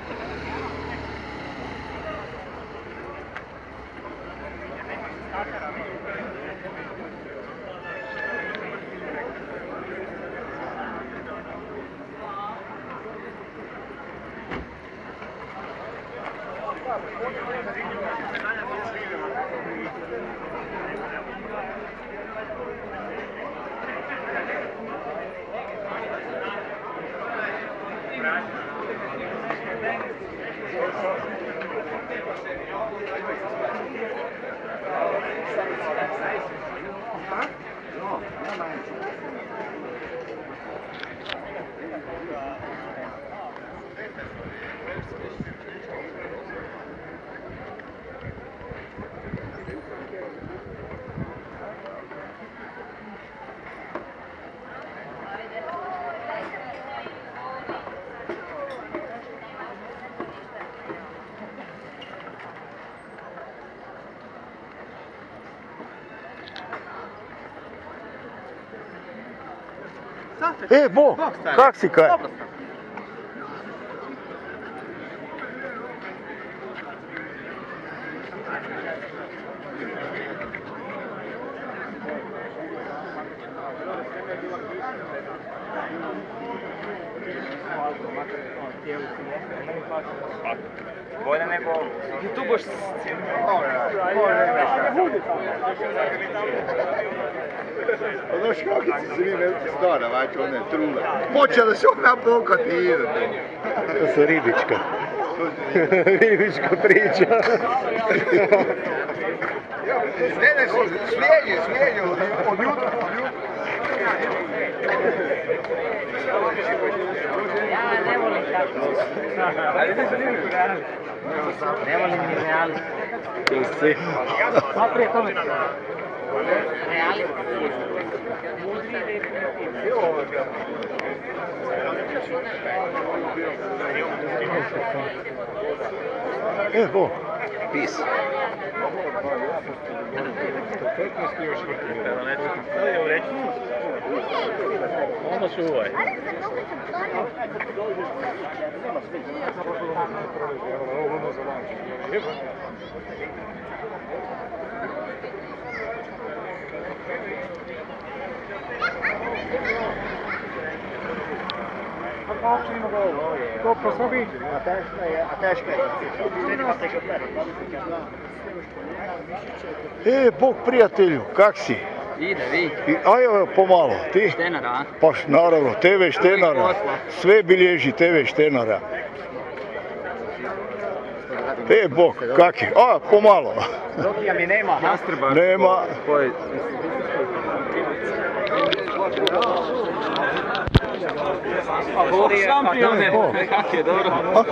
Bo, kak si kaj? Bolje nego... I tu boš... Znaš kakice se vi veliki stara, vajte one trule. Počela se ona pokati i ide. To su ribička. Ribička priča. Ne, svijeđe, od jutra. Ja ne volim tako. Ne volim ni reali. Malo prije tome. Reali. Bo. Peace. Onda čuvaj. Bog prijatelju, kak si? Ide, vi. Ajde pomalo, ti? Štenara, a? Pa naravno, TV Štenara, sve bilježi TV Štenara. Bog, kak je? Pomalo. Rokija mi nema. Nema. Šampione, kak je, dobro.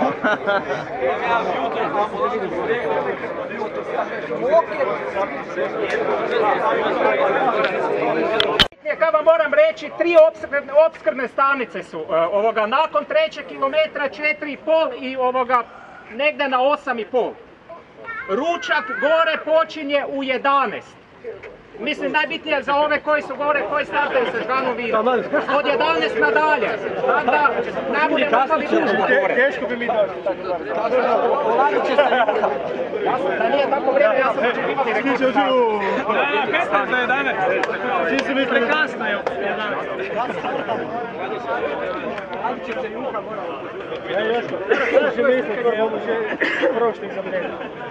Kaj vam moram reći, 3 opskrbne stanice su nakon 3. kilometra 4,5 i negdje na 8,5. Ručak gore počinje u 11. Mislim, najbitnije za ove koji su gore, koji startaju sa Žganom Virom. Od 11 nadalje. Tako da, ne budemo pali dužno gore. Teško bi mi došli. Polazit će se jutra. Da nije tako vrijeme, ja sam očekivali rekord. 15 do 11. Svi su mi prekasno, evo. 11. Polazit će se jutra, moramo. Ja još mislim, to je ovo prošli za mene.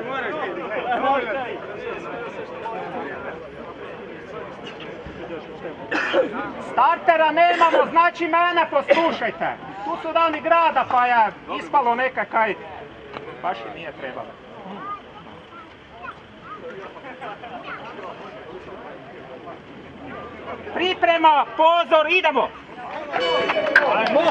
Startera nemamo, znači mene poslušajte. Tu su dani grada pa je ispalo nekakaj, baš i nije trebalo. Priprema, pozor, idemo! Ajmo!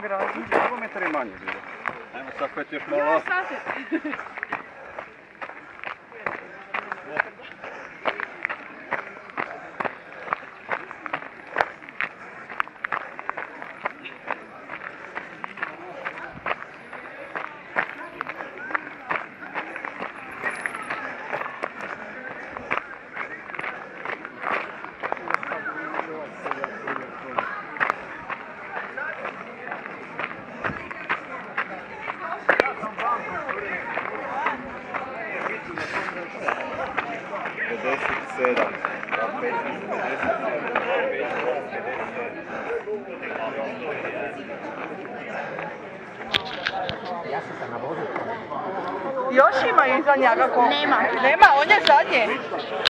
građu. Kilometar je manje bilo. Ajmo sad pet još malo. Još ima iza njega koliko? Nema, on je zadnji.